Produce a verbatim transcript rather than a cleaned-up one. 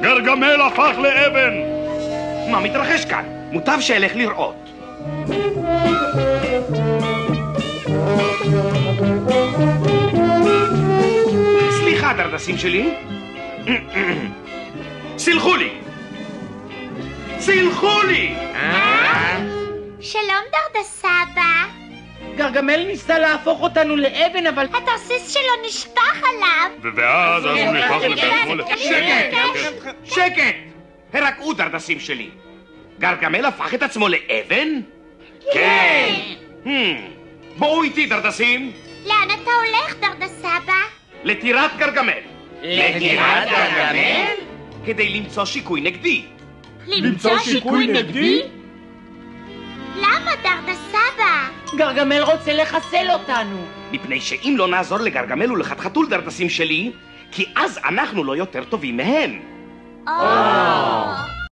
גרגמל הפך לאבן! מה מתרחש כאן? מוטב שאלך לראות. סליחה, דרדסים שלי. סלחו לי! סלחו לי! שלום דרדסבא. גרגמל ניסה להפוך אותנו לאבן, אבל... התרסיס שלו נשפך עליו. ואז אז הוא נהפך לעצמו ל... שקט! שקט! הרגעו דרדסים שלי. גרגמל הפך את עצמו לאבן? כן! בואו איתי דרדסים. לאן אתה הולך דרדסבא? לטירת גרגמל. לטירת גרגמל? כדי למצוא שיקוי נגדי. למצוא שיקוי נגדי? למה דרדסבא? גרגמל רוצה לחסל אותנו. מפני שאם לא נעזור לגרגמל ולחתחתול דרדסים שלי, כי אז אנחנו לא יותר טובים מהם. או...